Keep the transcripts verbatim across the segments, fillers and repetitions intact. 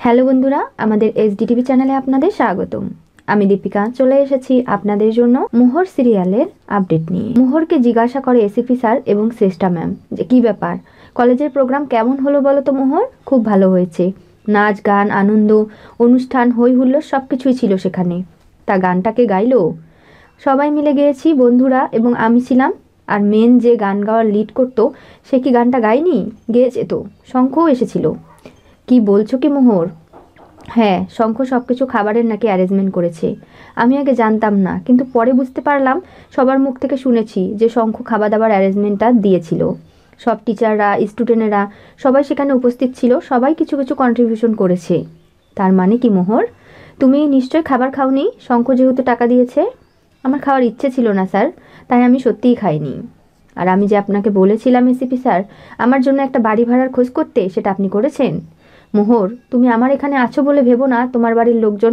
Hello বন্ধুরা, আমাদের SDTV চ্যানেলে আপনাদের স্বাগতম। আমি দীপিকা চলে এসেছি আপনাদের জন্য মোহর সিরিয়ালের আপডেট নিয়ে। মোহরকে জিজ্ঞাসা করে এসিপি স্যার এবং শ্রেষ্ঠা ম্যাম যে কী ব্যাপার, কলেজের প্রোগ্রাম কেমন হলো বলো তো মোহর? খুব ভালো হয়েছে, নাচ গান আনন্দ অনুষ্ঠান হই হুল্লোড় সব কিছুই ছিল সেখানে। তা গানটাকে গাইলো? সবাই মিলে গেয়েছি বন্ধুরা এবং আমি ছিলাম। আর মেন যে গান গাওয়ার লিড করতো সে কি গানটা গায়নি? গেয়েছে তো, শঙ্খও এসেছিল। কি বলছো কি মোহর? হ্যাঁ, শঙ্খ সব কিছু খাবারের নাকি অ্যারেঞ্জমেন্ট করেছে। আমি আগে জানতাম না, কিন্তু পরে বুঝতে পারলাম, সবার মুখ থেকে শুনেছি যে শঙ্খ খাবার দাবার অ্যারেঞ্জমেন্টটা দিয়েছিল। সব টিচাররা স্টুডেন্টেরা সবাই সেখানে উপস্থিত ছিল, সবাই কিছু কিছু কন্ট্রিবিউশন করেছে। তার মানে কি মোহর, তুমি নিশ্চয়ই খাবার খাওনি? শঙ্খ যেহেতু টাকা দিয়েছে। আমার খাওয়ার ইচ্ছে ছিল না স্যার, তাই আমি সত্যিই খাইনি। আর আমি যে আপনাকে বলেছিলাম এসিপি স্যার আমার জন্য একটা বাড়ি ভাড়ার খোঁজ করতে, সেটা আপনি করেছেন? মোহর, তুমি আমার এখানে আছো বলে ভেবো না তোমার বাড়ির লোকজন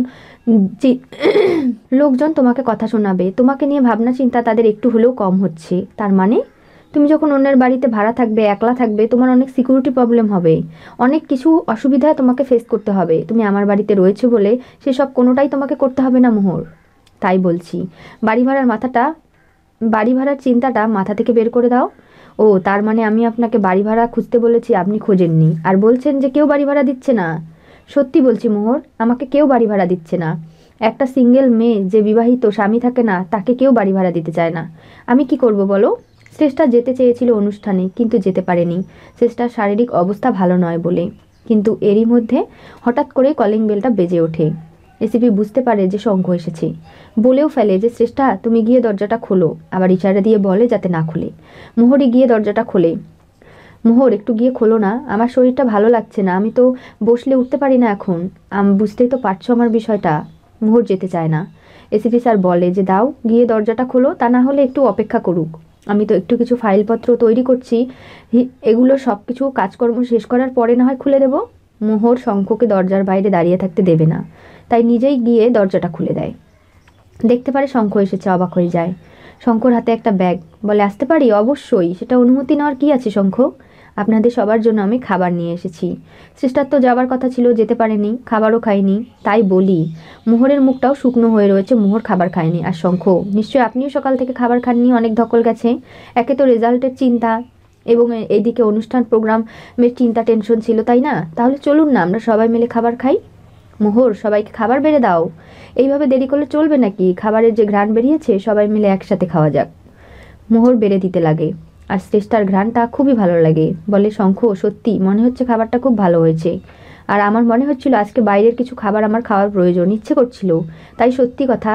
লোকজন তোমাকে কথা শোনাবে। তোমাকে নিয়ে ভাবনা চিন্তা তাদের একটু হলেও কম হচ্ছে। তার মানে তুমি যখন অন্যের বাড়িতে ভাড়া থাকবে, একলা থাকবে, তোমার অনেক সিকিউরিটি প্রবলেম হবে, অনেক কিছু অসুবিধায় তোমাকে ফেস করতে হবে। তুমি আমার বাড়িতে রয়েছো বলে সেসব কোনোটাই তোমাকে করতে হবে না মোহর। তাই বলছি, বাড়ি ভাড়ার মাথাটা বাড়ি ভাড়ার চিন্তাটা মাথা থেকে বের করে দাও। ও, তার মানে আমি আপনাকে বাড়ি ভাড়া খুঁজতে বলেছি, আপনি খোঁজেননি, আর বলছেন যে কেউ বাড়ি ভাড়া দিচ্ছে না। সত্যি বলছি মোহর, আমাকে কেউ বাড়ি ভাড়া দিচ্ছে না। একটা সিঙ্গেল মেয়ে যে বিবাহিত, স্বামী থাকে না, তাকে কেউ বাড়ি ভাড়া দিতে চায় না। আমি কি করব বলো? শ্রেষ্ঠা যেতে চেয়েছিল অনুষ্ঠানে, কিন্তু যেতে পারেনি। শ্রেষ্ঠার শারীরিক অবস্থা ভালো নয় বলে। কিন্তু এরই মধ্যে হঠাৎ করে কলিং বেলটা বেজে ওঠে। এসিপি বুঝতে পারে যে শঙ্খ এসেছে। বলেও ফেলে যে শ্রেষ্ঠা তুমি গিয়ে দরজাটা খোলো, আবার ইশারা দিয়ে বলে যাতে না খুলে। মোহরই গিয়ে দরজাটা খোলে। মোহর, একটু গিয়ে খোলো না, আমার শরীরটা ভালো লাগছে না, আমি তো বসলে উঠতে পারি না এখন। আমি বুঝতেই তো পারছো আমার বিষয়টা। মোহর যেতে চায় না। এসিপি স্যার বলে যে দাও গিয়ে দরজাটা খোলো, তা না হলে একটু অপেক্ষা করুক, আমি তো একটু কিছু ফাইলপত্র তৈরি করছি, এগুলো সব কিছু কাজকর্ম শেষ করার পরে না হয় খুলে দেবো। মোহর শঙ্খকে দরজার বাইরে দাঁড়িয়ে থাকতে দেবে না, তাই নিজেই গিয়ে দরজাটা খুলে দেয়। দেখতে পারে শঙ্খ এসেছে, অবাক হয়ে যায়। শঙ্খর হাতে একটা ব্যাগ, বলে আসতে পারি? অবশ্যই, সেটা অনুমতি নেওয়ার কি আছে শঙ্খ? আপনাদের সবার জন্য আমি খাবার নিয়ে এসেছি। সিস্টার তো যাবার কথা ছিল, যেতে পারেনি, খাবারও খায়নি, তাই বলি। মোহরের মুখটাও শুকনো হয়ে রয়েছে, মোহর খাবার খায়নি। আর শঙ্খ, নিশ্চয়ই আপনিও সকাল থেকে খাবার খাননি, অনেক ধকল গেছে। একে তো রেজাল্টের চিন্তা এবং এইদিকে অনুষ্ঠান প্রোগ্রামের চিন্তা, টেনশন ছিল, তাই না? তাহলে চলুন না আমরা সবাই মিলে খাবার খাই। মোহর, সবাইকে খাবার বেড়ে দাও, এইভাবে দেরি করলে চলবে নাকি? খাবারের যে ঘ্রাণ বেরিয়েছে, সবাই মিলে একসাথে খাওয়া যাক। মোহর বেড়ে দিতে লাগে, আর শ্রেষ্ঠার ঘ্রাণটা খুবই ভালো লাগে। বলে শঙ্খ, সত্যি মনে হচ্ছে খাবারটা খুব ভালো হয়েছে, আর আমার মনে হচ্ছিল আজকে বাইরের কিছু খাবার আমার খাওয়ার প্রয়োজন, ইচ্ছে করছিল। তাই সত্যি কথা,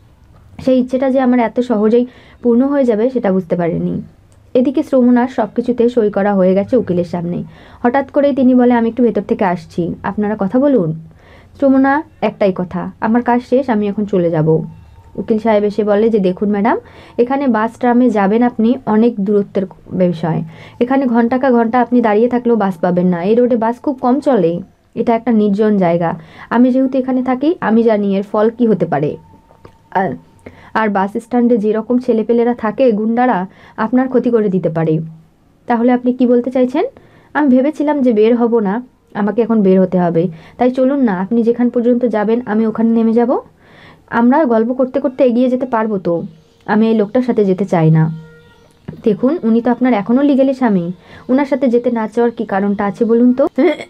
সেই ইচ্ছেটা যে আমার এত সহজেই পূর্ণ হয়ে যাবে সেটা বুঝতে পারিনি। এদিকে শ্রমণার সব কিছুতে সই করা হয়ে গেছে উকিলের সামনে। হঠাৎ করেই তিনি বলে আমি একটু ভেতর থেকে আসছি, আপনারা কথা বলুন। শ্রমণা, একটাই কথা, আমার কাজ শেষ, আমি এখন চলে যাব। উকিল সাহেব এসে বলে যে দেখুন ম্যাডাম, এখানে বাস ট্রামে যাবেন আপনি, অনেক দূরত্বের বিষয়। এখানে ঘন্টাকা ঘন্টা আপনি দাঁড়িয়ে থাকলেও বাস পাবেন না, এই রোডে বাস খুব কম চলে, এটা একটা নির্জন জায়গা। আমি যেহেতু এখানে থাকি, আমি জানি এর ফল কি হতে পারে। আর আর বাস স্ট্যান্ডে যেরকম ছেলেপেলেরা থাকে, গুন্ডারা আপনার ক্ষতি করে দিতে পারে। তাহলে আপনি কি বলতে চাইছেন? আমি ভেবেছিলাম যে বের হব না, আমাকে এখন বের হতে হবে, তাই চলুন না, আপনি যেখান পর্যন্ত যাবেন আমি ওখানে নেমে যাব। আমরা গল্প করতে করতে এগিয়ে যেতে পারবো তো। আমি এই লোকটার সাথে যেতে চাই না। দেখুন, উনি তো আপনার এখনও লিগেলি স্বামী, ওনার সাথে যেতে না চাওয়ার কি কারণটা আছে বলুন তো?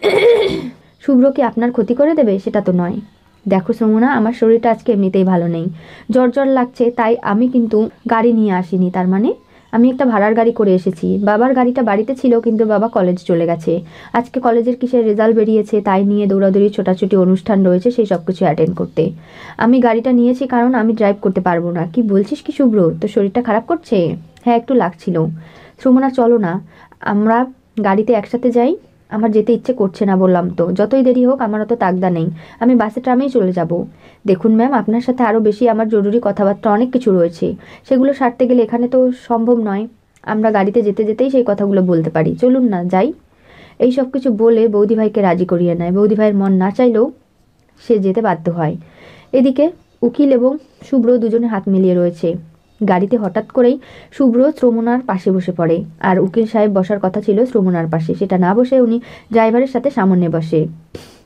শুভ্র কি আপনার ক্ষতি করে দেবে? সেটা তো নয়। দেখো সমুনা, আমার শরীরটা আজকে এমনিতেই ভালো নেই, জ্বর জ্বর লাগছে, তাই আমি কিন্তু গাড়ি নিয়ে আসিনি। তার মানে আমি একটা ভাড়ার গাড়ি করে এসেছি। বাবার গাড়িটা বাড়িতে ছিল, কিন্তু বাবা কলেজ চলে গেছে। আজকে কলেজের কিসের রেজাল্ট বেরিয়েছে, তাই নিয়ে দৌড়াদৌড়ি ছোটাছুটি অনুষ্ঠান রয়েছে, সেই সব কিছু অ্যাটেন্ড করতে আমি গাড়িটা নিয়েছি, কারণ আমি ড্রাইভ করতে পারবো না। কি বলছিস কি শুভ্র, তো শরীরটা খারাপ করছে? হ্যাঁ, একটু লাগছিল। শ্রমণা, চলো না আমরা গাড়িতে একসাথে যাই। আমার যেতে ইচ্ছে করছে না, বললাম তো, যতই দেরি হোক আমার অত তাগদা নেই, আমি বাসে ট্রামেই চলে যাব। দেখুন ম্যাম, আপনার সাথে আরও বেশি আমার জরুরি কথাবার্তা অনেক কিছু রয়েছে, সেগুলো সারতে গেলে এখানে তো সম্ভব নয়। আমরা গাড়িতে যেতে যেতেই সেই কথাগুলো বলতে পারি, চলুন না যাই। এই সব কিছু বলে বৌদি ভাইকে রাজি করিয়ে নেয়। বৌদি ভাইয়ের মন না চাইলেও সে যেতে বাধ্য হয়। এদিকে উকিল এবং শুভ্র দুজনে হাত মিলিয়ে রয়েছে। গাড়িতে হঠাৎ করেই শুভ্র শ্রমণার পাশে বসে পড়ে, আর উকিল সাহেব বসার কথা ছিল শ্রমণার পাশে, সেটা না বসে উনি ড্রাইভারের সাথে সামনে বসে।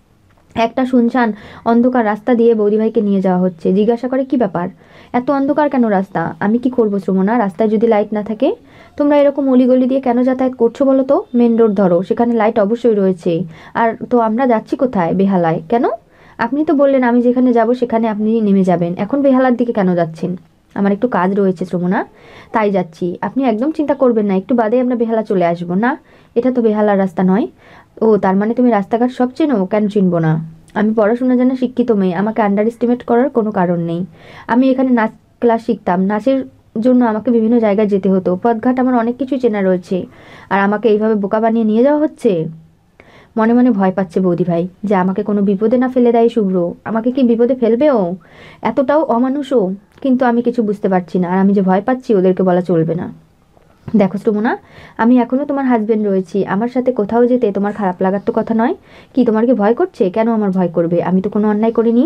একটা শুনশান অন্ধকার রাস্তা দিয়ে বৌদিভাইকে নিয়ে যাওয়া হচ্ছে। জিজ্ঞাসা করে, কি ব্যাপার, এত অন্ধকার কেন রাস্তা? আমি কি করবো শ্রমণা, রাস্তায় যদি লাইট না থাকে? তোমরা এরকম অলিগলি দিয়ে কেন যাতায়াত করছো বলো তো? মেন রোড ধরো, সেখানে লাইট অবশ্যই রয়েছে। আর তো আমরা যাচ্ছি কোথায়? বেহালায়। কেন? আপনি তো বললেন আমি যেখানে যাব সেখানে আপনি নেমে যাবেন, এখন বেহালার দিকে কেন যাচ্ছেন? আমার একটু কাজ রয়েছে শ্রমণা, তাই যাচ্ছি। আপনি একদম চিন্তা করবেন না, একটু বাদে আমরা বেহালা চলে আসবো। না, এটা তো বেহালার রাস্তা নয়। ও, তার মানে তুমি রাস্তাঘাট সব চেনো? কেন চিনবো না? আমি পড়াশোনা জানা শিক্ষিত মেয়ে, আমাকে আন্ডার এস্টিমেট করার কোনো কারণ নেই। আমি এখানে নাচ ক্লাস শিখতাম, নাচের জন্য আমাকে বিভিন্ন জায়গায় যেতে হতো, পথঘাট আমার অনেক কিছু চেনা রয়েছে। আর আমাকে এইভাবে বোকা বানিয়ে নিয়ে যাওয়া হচ্ছে? মনে মনে ভয় পাচ্ছে বৌদিভাই যে আমাকে কোনো বিপদে না ফেলে দেয় শুভ্র। আমাকে কি বিপদে ফেলবেও? এতটাও অমানুষও? কিন্তু আমি কিছু বুঝতে পারছি না, আর আমি যে ভয় পাচ্ছি ওদেরকে বলা চলবে না। দেখো শ্রমণা, আমি এখনও তোমার হাজবেন্ড রয়েছি, আমার সাথে কোথাও যেতে তোমার খারাপ লাগার তো কথা নয়। কি, তোমার কি ভয় করছে? কেন আমার ভয় করবে? আমি তো কোনো অন্যায় করিনি।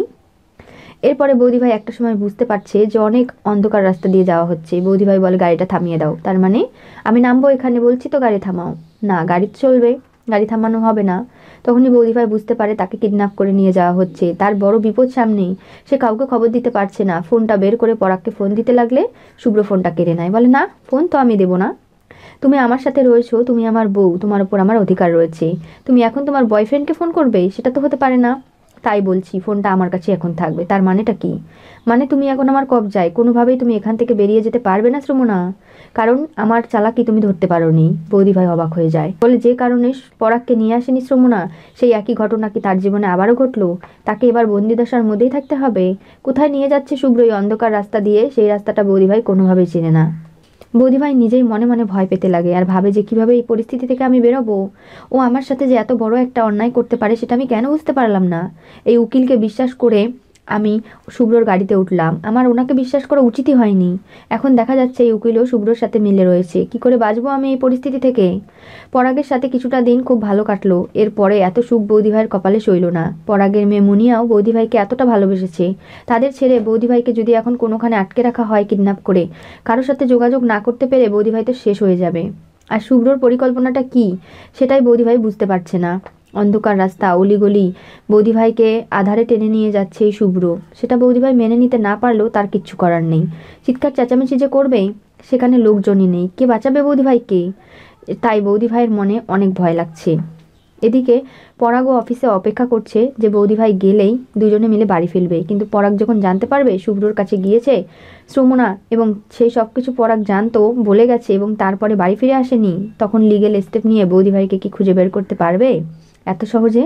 এরপরে বৌদিভাই একটা সময় বুঝতে পারছে যে অনেক অন্ধকার রাস্তা দিয়ে যাওয়া হচ্ছে। বৌদিভাই বলে, গাড়িটা থামিয়ে দাও। তার মানে আমি নামবো এখানে, বলছি তো গাড়ি থামাও। না, গাড়ি চলবে, গাড়ি থামানো হবে না। তখনই বৌদিভাই বুঝতে পারে তাকে কিডন্যাপ করে নিয়ে যাওয়া হচ্ছে। তার বড় বিপদ সামনেই, সে কাউকে খবর দিতে পারছে না। ফোনটা বের করে পরাগকে ফোন দিতে লাগলে শুভ্র ফোনটা কেড়ে নেয়, বলে, না, ফোন তো আমি দেবো না। তুমি আমার সাথে রয়েছো, তুমি আমার বউ, তোমার উপর আমার অধিকার রয়েছে। তুমি এখন তোমার বয়ফ্রেন্ডকে ফোন করবে? সেটা তো হতে পারে না। তাই বলছি, ফোনটা আমার কাছে এখন থাকবে। তার মানেটা কি? মানে তুমি এখন আমার কবজায়, কোনোভাবেই তুমি এখান থেকে বেরিয়ে যেতে পারবে না শ্রমণা, কারণ আমার চালাকি তুমি ধরতে পারোনি। বৌদিভাই অবাক হয়ে যায়, বলে, যে কারণে পরাগকে নিয়ে আসেনি শ্রমণা, সেই একই ঘটনা কি তার জীবনে আবারও ঘটলো? তাকে এবার বন্দিদশার মধ্যেই থাকতে হবে? কোথায় নিয়ে যাচ্ছে শুভ্র এই অন্ধকার রাস্তা দিয়ে? সেই রাস্তাটা বৌদিভাই কোনোভাবেই চেনে না। বৌদিভাই নিজেই মনে মনে ভয় পেতে লাগে, আর ভাবে যে কিভাবে এই পরিস্থিতি থেকে আমি বেরোবো। ও আমার সাথে যে এত বড় একটা অন্যায় করতে পারে সেটা আমি কেন বুঝতে পারলাম না। এই উকিলকে বিশ্বাস করে আমি শুভ্রর গাড়িতে উঠলাম, আমার ওনাকে বিশ্বাস করা উচিতই হয়নি। এখন দেখা যাচ্ছে এই উকিলও শুভ্রর সাথে মিলে রয়েছে। কি করে বাঁচবো আমি এই পরিস্থিতি থেকে? পরাগের সাথে কিছুটা দিন খুব ভালো কাটলো, এরপরে এত সুখ বৌদিভাইয়ের কপালে সইল না। পরাগের মেয়ে মুনিয়াও বৌদিভাইকে এতটা ভালোবেসেছে, তাদের ছেড়ে বৌদিভাইকে যদি এখন কোনোখানে আটকে রাখা হয় কিডন্যাপ করে, কারোর সাথে যোগাযোগ না করতে পেরে বৌদিভাই তো শেষ হয়ে যাবে। আর শুভ্রর পরিকল্পনাটা কি সেটাই বৌদিভাই বুঝতে পারছে না। অন্ধকার রাস্তা, অলিগলি, বৌদিভাইকে আধারে টেনে নিয়ে যাচ্ছে এই শুভ্র। সেটা বৌদিভাই মেনে নিতে না পারলেও তার কিচ্ছু করার নেই। চিৎকার চেঁচামেচি যে করবে, সেখানে লোকজনই নেই, কে বাঁচাবে বৌদিভাইকে? তাই বৌদিভাইয়ের মনে অনেক ভয় লাগছে। এদিকে পরাগও অফিসে অপেক্ষা করছে যে বৌদিভাই গেলেই দুজনে মিলে বাড়ি ফিরবে। কিন্তু পরাগ যখন জানতে পারবে শুভ্রর কাছে গিয়েছে শ্রমণা, এবং সেই সব কিছু পরাগ জানতো, বলে গেছে, এবং তারপরে বাড়ি ফিরে আসেনি, তখন লিগেল স্টেপ নিয়ে বৌদিভাইকে কি খুঁজে বের করতে পারবে এত সহজে?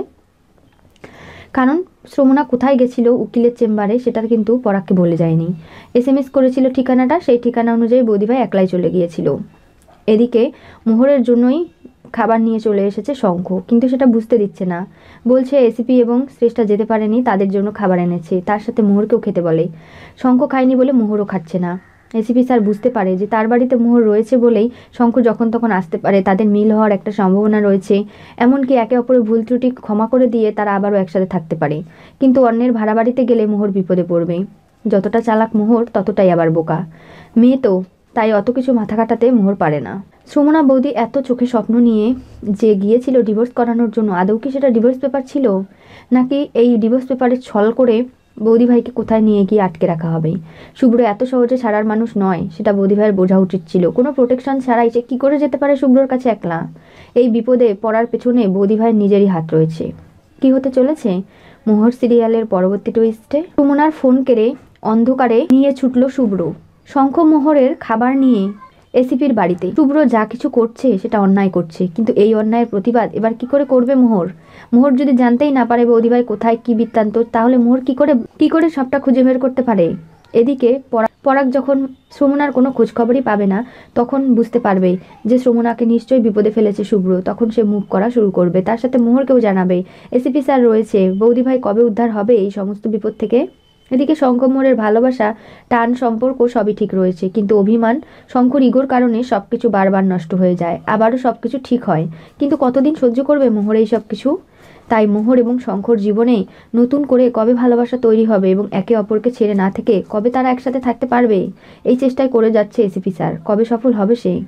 কারণ শ্রমণা কোথায় গেছিল উকিলের চেম্বারে সেটা কিন্তু পরাগকে বলে যায়নি। এস এম এস করেছিল ঠিকানাটা, সেই ঠিকানা অনুযায়ী বৌদিভাই একলাই চলে গিয়েছিল। এদিকে মোহরের জন্যই খাবার নিয়ে চলে এসেছে শঙ্খ, কিন্তু সেটা বুঝতে দিচ্ছে না। বলছে এসিপি এবং শ্রেষ্ঠা যেতে পারেনি, তাদের জন্য খাবার এনেছে, তার সাথে মোহরকেও খেতে বলে। শঙ্খ খায়নি বলে মোহরও খাচ্ছে না। এসিপি স্যার বুঝতে পারে যে তার বাড়িতে মোহর রয়েছে বলেই শঙ্খ যখন তখন আসতে পারে, তাদের মিল হওয়ার একটা সম্ভাবনা রয়েছে। এমনকি একে অপরের ভুল ত্রুটি ক্ষমা করে দিয়ে তারা আবারও একসাথে থাকতে পারে। কিন্তু অন্যের ভাড়া বাড়িতে গেলে মোহর বিপদে পড়বে। যতটা চালাক মোহর, ততটাই আবার বোকা মেয়ে তো, তাই অত কিছু মাথা কাটাতে মোহর পারে না। সুমনা বৌদি এত চোখে স্বপ্ন নিয়ে যে গিয়েছিল ডিভোর্স করানোর জন্য, আদৌ কি সেটা ডিভোর্স পেপার ছিল, নাকি এই ডিভোর্স পেপারে ছল করে বৌদিভাইকে কোথায় নিয়ে গিয়ে আটকে রাখা হবে? শুভ্র এত সহজে ছাড়ার মানুষ নয়, সেটা বৌদিভাইয়ের বোঝা উচিত ছিল। কোনো প্রোটেকশন ছাড়াই সে কী করে যেতে পারে শুভ্রর কাছে একলা? এই বিপদে পড়ার পেছনে বৌদিভাইয়ের নিজেরই হাত রয়েছে। কি হতে চলেছে মোহর সিরিয়ালের পরবর্তী টুইস্টে? সুমনার ফোন কেড়ে অন্ধকারে নিয়ে ছুটল শুভ্র শঙ্খ মোহরের খাবার নিয়ে এসিপির বাড়িতে। শুভ্র যা কিছু করছে সেটা অন্যায় করছে, কিন্তু এই অন্যায়ের প্রতিবাদ এবার কি করে করবে মোহর? মোহর যদি জানতেই না পারে বৌদিভাই কোথায় কি বৃত্তান্ত, তাহলে মোহর কি করে কি করে সবটা খুঁজে বের করতে পারে? এদিকে পরাগ যখন শ্রমণার কোনো খোঁজখবরই পাবে না, তখন বুঝতে পারবে যে শ্রমণাকে নিশ্চয়ই বিপদে ফেলেছে শুভ্র। তখন সে মুভ করা শুরু করবে, তার সাথে মোহরকেও জানাবে। এসিপি স্যার রয়েছে, বৌদিভাই কবে উদ্ধার হবে এই সমস্ত বিপদ থেকে? এদিকে শঙ্খ মোহরের ভালোবাসা, টান, সম্পর্ক সবই ঠিক রয়েছে, কিন্তু অভিমান, শঙ্কর ইগোর কারণে সবকিছু বারবার নষ্ট হয়ে যায়, আবারও সবকিছু ঠিক হয়। কিন্তু কতদিন সহ্য করবে মোহর এই সব কিছু? তাই মোহর এবং শঙ্কর জীবনে নতুন করে কবে ভালোবাসা তৈরি হবে এবং একে অপরকে ছেড়ে না থেকে কবে তারা একসাথে থাকতে পারবে, এই চেষ্টায় করে যাচ্ছে এসিপি স্যার। কবে সফল হবে সে?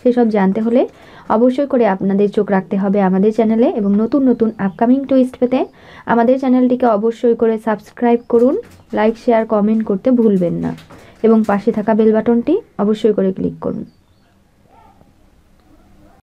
সেসব জানতে হলে অবশ্যই করে আপনাদের চোখ রাখতে হবে আমাদের চ্যানেলে, এবং নতুন নতুন আপকামিং টুইস্ট পেতে আমাদের চ্যানেলটিকে অবশ্যই করে সাবস্ক্রাইব করুন, লাইক শেয়ার কমেন্ট করতে ভুলবেন না, এবং পাশে থাকা বেল বাটনটি অবশ্যই করে ক্লিক করুন।